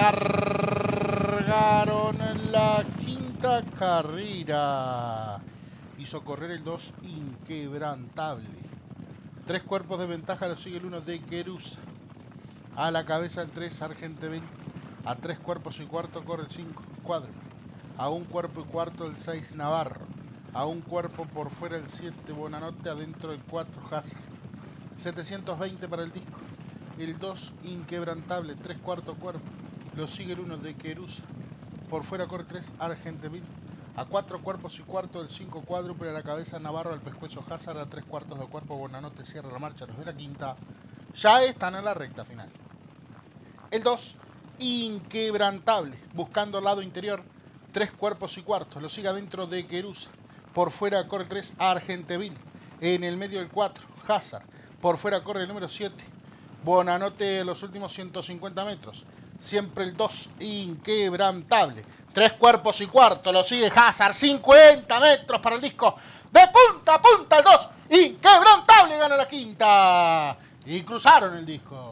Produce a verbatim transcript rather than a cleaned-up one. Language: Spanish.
largaron la quinta carrera. Hizo correr el dos Inquebrantable. Tres cuerpos de ventaja lo sigue el uno de Querusa. A la cabeza el tres Argenteville. A tres cuerpos y cuarto corre el cinco Cuádruple. A un cuerpo y cuarto el seis Navarro. A un cuerpo por fuera el siete Bonanote. Adentro el cuatro Hazard. setecientos veinte para el disco. El dos Inquebrantable. Tres cuarto cuerpo. Lo sigue el uno de Querusa. Por fuera corre tres Argenteville. A cuatro cuerpos y cuarto el cinco Cuádruple. A la cabeza Navarro. Al pescuezo Hazard. A tres cuartos de cuerpo Bonanote. Cierra la marcha los de la quinta. Ya están en la recta final. El dos Inquebrantable. Buscando el lado interior. Tres cuerpos y cuartos. Lo sigue adentro de Querusa. Por fuera corre el tres Argenteville. En el medio el cuatro Hazard. Por fuera corre el número siete Bonanote los últimos ciento cincuenta metros. Siempre el dos Inquebrantable. Tres cuerpos y cuarto. Lo sigue Hazard. cincuenta metros para el disco. De punta a punta el dos Inquebrantable gana la quinta. Y cruzaron el disco.